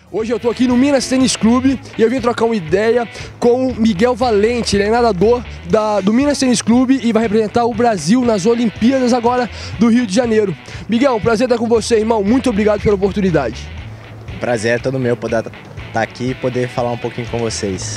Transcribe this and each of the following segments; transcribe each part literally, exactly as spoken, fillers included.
Hoje eu estou aqui no Minas Tênis Clube e eu vim trocar uma ideia com o Miguel Valente. Ele é nadador da, do Minas Tênis Clube e vai representar o Brasil nas Olimpíadas agora do Rio de Janeiro. Miguel, um prazer estar com você, irmão. Muito obrigado pela oportunidade. Prazer é todo meu poder estar aqui e poder falar um pouquinho com vocês.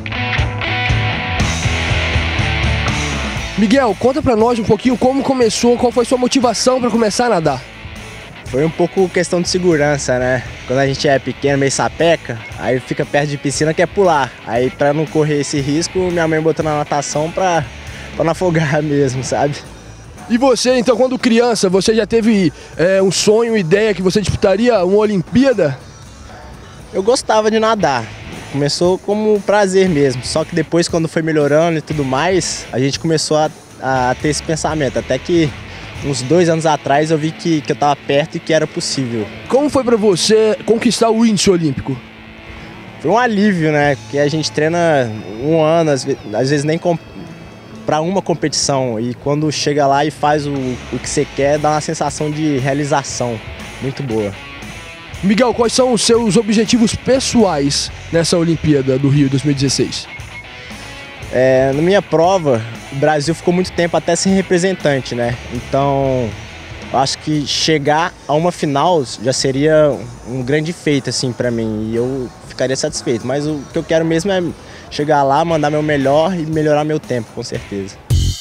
Miguel, conta pra nós um pouquinho como começou, qual foi sua motivação para começar a nadar. Foi um pouco questão de segurança, né? Quando a gente é pequeno, meio sapeca, aí fica perto de piscina, quer pular. Aí pra não correr esse risco, minha mãe botou na natação pra, pra não afogar mesmo, sabe? E você, então, quando criança, você já teve é, um sonho, uma ideia que você disputaria uma Olimpíada? Eu gostava de nadar. Começou como prazer mesmo, só que depois, quando foi melhorando e tudo mais, a gente começou a, a ter esse pensamento, até que uns dois anos atrás eu vi que, que eu estava perto e que era possível. Como foi para você conquistar o índice olímpico? Foi um alívio, né? Porque a gente treina um ano, às vezes, às vezes nem para uma competição, e quando chega lá e faz o, o que você quer, dá uma sensação de realização muito boa. Miguel, quais são os seus objetivos pessoais nessa Olimpíada do Rio dois mil e dezesseis? É, na minha prova, o Brasil ficou muito tempo até sem representante, né? Então, eu acho que chegar a uma final já seria um grande feito, assim, para mim. E eu ficaria satisfeito. Mas o que eu quero mesmo é chegar lá, mandar meu melhor e melhorar meu tempo, com certeza.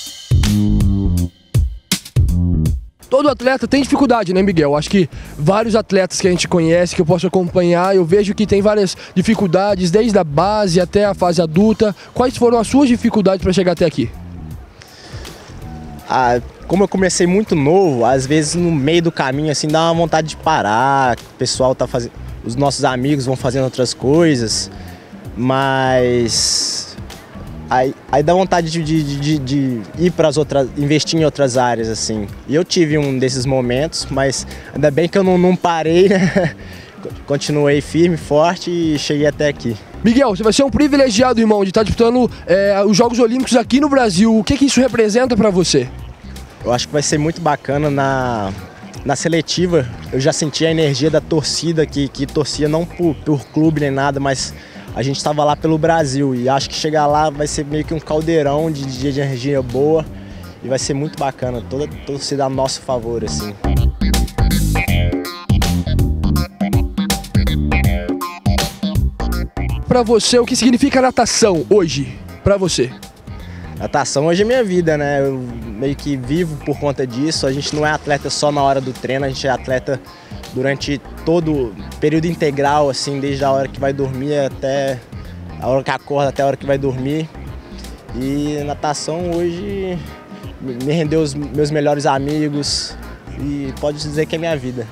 Todo atleta tem dificuldade, né, Miguel? Acho que vários atletas que a gente conhece, que eu posso acompanhar, eu vejo que tem várias dificuldades, desde a base até a fase adulta. Quais foram as suas dificuldades para chegar até aqui? Ah, como eu comecei muito novo, às vezes no meio do caminho assim dá uma vontade de parar, o pessoal tá fazendo, os nossos amigos vão fazendo outras coisas, mas aí, aí dá vontade de, de, de, de ir para as outras, investir em outras áreas assim. E eu tive um desses momentos, mas ainda bem que eu não, não parei, né? Continuei firme, forte e cheguei até aqui. Miguel, você vai ser um privilegiado, irmão, de estar disputando é, os Jogos Olímpicos aqui no Brasil. O que, que isso representa para você? Eu acho que vai ser muito bacana na, na seletiva. Eu já senti a energia da torcida que, que torcia não por, por clube nem nada, mas a gente estava lá pelo Brasil. E acho que chegar lá vai ser meio que um caldeirão de, de energia boa. E vai ser muito bacana, toda a torcida a nosso favor, assim. Para você, o que significa natação hoje, para você? Natação hoje é minha vida, né? Eu meio que vivo por conta disso. A gente não é atleta só na hora do treino, a gente é atleta durante todo o período integral, assim, desde a hora que vai dormir até a hora que acorda, até a hora que vai dormir. E natação hoje me rendeu os meus melhores amigos e pode dizer que é minha vida.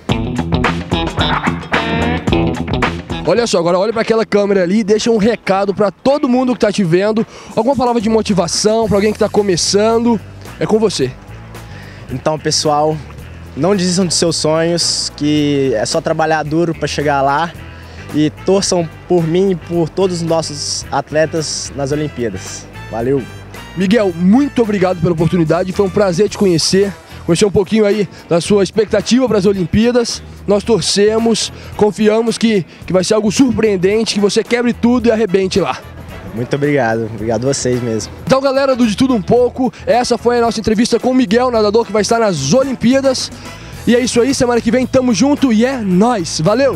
Olha só, agora olha para aquela câmera ali e deixa um recado para todo mundo que está te vendo. Alguma palavra de motivação para alguém que está começando. É com você. Então, pessoal, não desistam dos seus sonhos, que é só trabalhar duro para chegar lá. E torçam por mim e por todos os nossos atletas nas Olimpíadas. Valeu! Miguel, muito obrigado pela oportunidade. Foi um prazer te conhecer. Conhecer um pouquinho aí da sua expectativa para as Olimpíadas. Nós torcemos, confiamos que, que vai ser algo surpreendente, que você quebre tudo e arrebente lá. Muito obrigado, obrigado a vocês mesmo. Então, galera do De Tudo Um Pouco, essa foi a nossa entrevista com o Miguel, nadador que vai estar nas Olimpíadas. E é isso aí, semana que vem tamo junto e é nóis, valeu!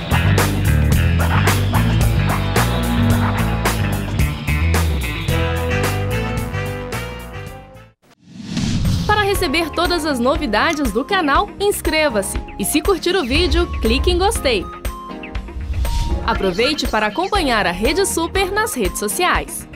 Para receber todas as novidades do canal, inscreva-se e, se curtir o vídeo, clique em gostei. Aproveite para acompanhar a Rede Super nas redes sociais.